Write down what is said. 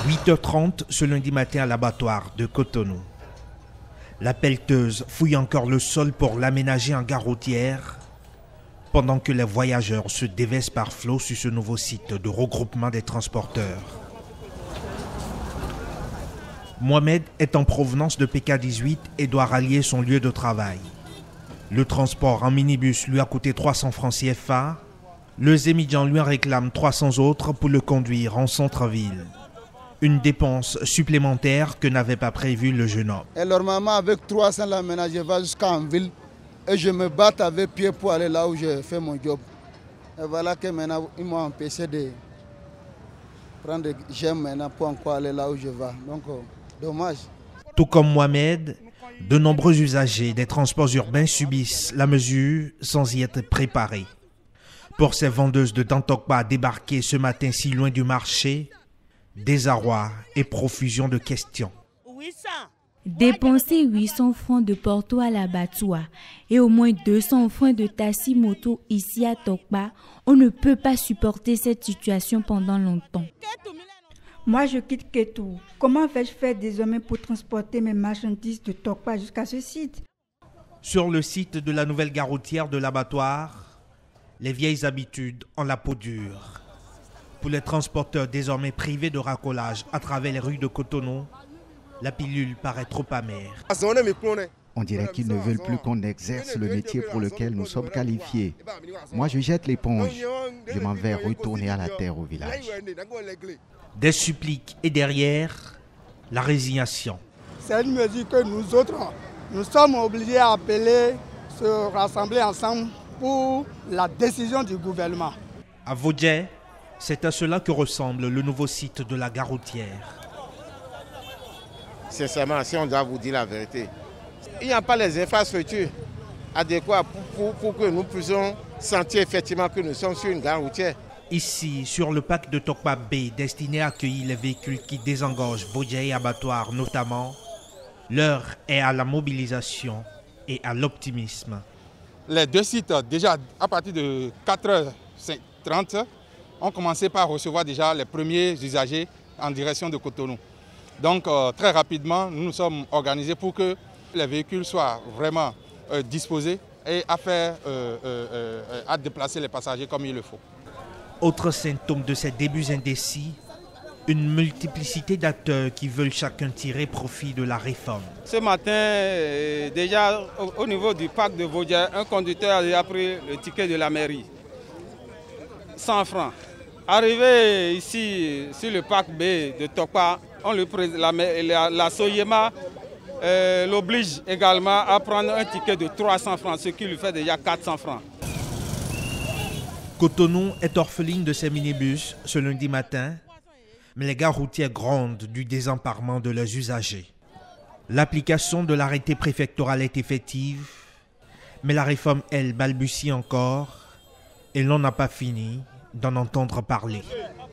8h30 ce lundi matin à l'abattoir de Cotonou. La pelleteuse fouille encore le sol pour l'aménager en gare routière pendant que les voyageurs se déversent par flot sur ce nouveau site de regroupement des transporteurs. Mohamed est en provenance de PK18 et doit rallier son lieu de travail. Le transport en minibus lui a coûté 300 francs CFA. Le Zémidjan lui en réclame 300 autres pour le conduire en centre-ville. Une dépense supplémentaire que n'avait pas prévu le jeune homme. Et normalement, avec 300 là, maintenant, je vais jusqu'en ville et je me bats avec pied pour aller là où je fais mon job. Et voilà que maintenant, ils m'ont empêché de prendre des gemmes maintenant pour encore aller là où je vais. Donc, dommage. Tout comme Mohamed, de nombreux usagers des transports urbains subissent la mesure sans y être préparés. Pour ces vendeuses de Dantokba débarquées ce matin si loin du marché, désarroi et profusion de questions. Dépenser 800 francs de Porto à l'abattoir et au moins 200 francs de taxi moto ici à Tokba, on ne peut pas supporter cette situation pendant longtemps. Moi, je quitte Kétou. Comment vais-je faire désormais pour transporter mes marchandises de Tokba jusqu'à ce site? Sur le site de la nouvelle gare routière de l'abattoir, les vieilles habitudes ont la peau dure. Pour les transporteurs désormais privés de racolage à travers les rues de Cotonou, la pilule paraît trop amère. On dirait qu'ils ne veulent plus qu'on exerce le métier pour lequel nous sommes qualifiés. Moi, je jette l'éponge. Je m'en vais retourner à la terre au village. Des suppliques et derrière, la résignation. C'est une mesure que nous autres, nous sommes obligés à appeler, se rassembler ensemble pour la décision du gouvernement. À Vodje, c'est à cela que ressemble le nouveau site de la gare routière. Sincèrement, si on doit vous dire la vérité, il n'y a pas les infrastructures adéquates pour que nous puissions sentir effectivement que nous sommes sur une gare routière. Ici, sur le parc de Tokba Bay, destiné à accueillir les véhicules qui désengorgent Vodje et Abattoir notamment, l'heure est à la mobilisation et à l'optimisme. Les deux sites, déjà à partir de 4h30, ont commencé par recevoir déjà les premiers usagers en direction de Cotonou. Donc très rapidement, nous nous sommes organisés pour que les véhicules soient vraiment disposés et à déplacer les passagers comme il le faut. Autre symptôme de ces débuts indécis, une multiplicité d'acteurs qui veulent chacun tirer profit de la réforme. Ce matin, déjà au niveau du parc de Vodje, un conducteur a pris le ticket de la mairie. 100 francs. Arrivé ici sur le parc B de Tokba, la Soyema l'oblige également à prendre un ticket de 300 francs, ce qui lui fait déjà 400 francs. Cotonou est orpheline de ses minibus ce lundi matin, mais les gares routières grondent du désemparement de leurs usagers. L'application de l'arrêté préfectoral est effective, mais la réforme, elle, balbutie encore et l'on n'a pas fini d'en entendre parler.